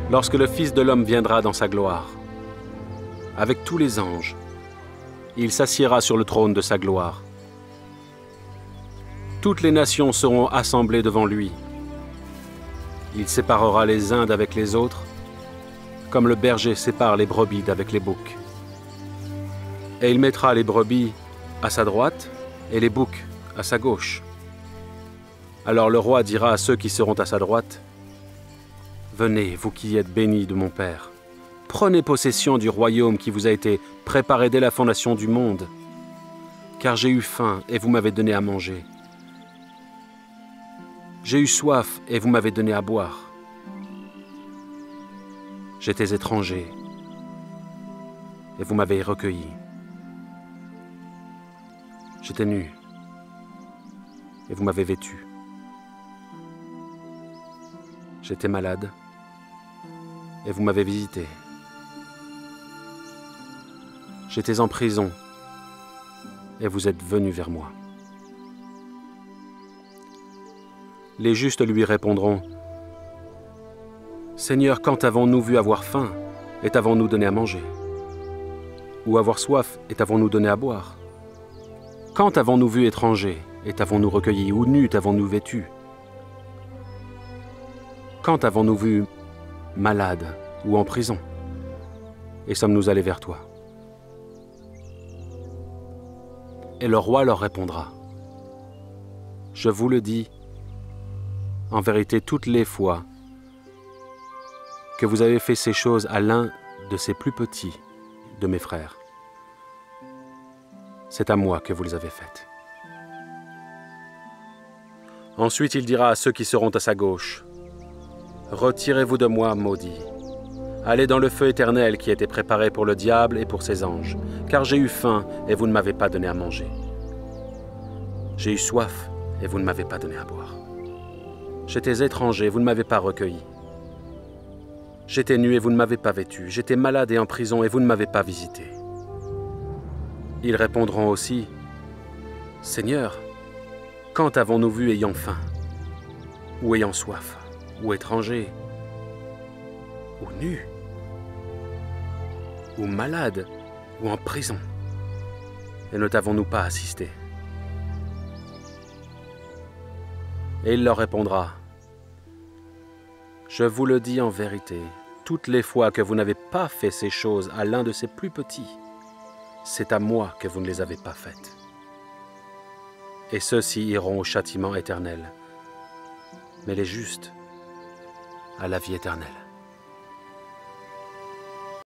lorsque le Fils de l'homme viendra dans sa gloire, avec tous les anges, il s'assiera sur le trône de sa gloire. Toutes les nations seront assemblées devant lui. Il séparera les uns d'avec les autres, comme le berger sépare les brebis d'avec les boucs. Et il mettra les brebis à sa droite et les boucs à sa gauche. Alors le roi dira à ceux qui seront à sa droite, « Venez, vous qui êtes bénis de mon Père, prenez possession du royaume qui vous a été préparé dès la fondation du monde, car j'ai eu faim et vous m'avez donné à manger. J'ai eu soif et vous m'avez donné à boire. J'étais étranger et vous m'avez recueilli. J'étais nu et vous m'avez vêtu. J'étais malade et vous m'avez visité. J'étais en prison et vous êtes venus vers moi. » Les justes lui répondront, « Seigneur, quand avons-nous vu avoir faim et t'avons-nous donné à manger? Ou avoir soif et t'avons-nous donné à boire? Quand avons-nous vu étranger et t'avons-nous recueilli? Ou nu t'avons-nous vêtu? Quand avons-nous vu malade ou en prison et sommes-nous allés vers toi? » Et le roi leur répondra, « Je vous le dis, en vérité, toutes les fois que vous avez fait ces choses à l'un de ces plus petits de mes frères, c'est à moi que vous les avez faites. » Ensuite, il dira à ceux qui seront à sa gauche, « Retirez-vous de moi, maudits. Allez dans le feu éternel qui a été préparé pour le diable et pour ses anges, car j'ai eu faim et vous ne m'avez pas donné à manger. J'ai eu soif et vous ne m'avez pas donné à boire. J'étais étranger, vous ne m'avez pas recueilli. J'étais nu et vous ne m'avez pas vêtu. J'étais malade et en prison et vous ne m'avez pas visité. » Ils répondront aussi, « Seigneur, quand avons-nous vu ayant faim, ou ayant soif, ou étranger, ou nu, ou malade, ou en prison, et ne t'avons-nous pas assisté? » Et il leur répondra, « Je vous le dis en vérité, toutes les fois que vous n'avez pas fait ces choses à l'un de ces plus petits, c'est à moi que vous ne les avez pas faites. Et ceux-ci iront au châtiment éternel, mais les justes à la vie éternelle. »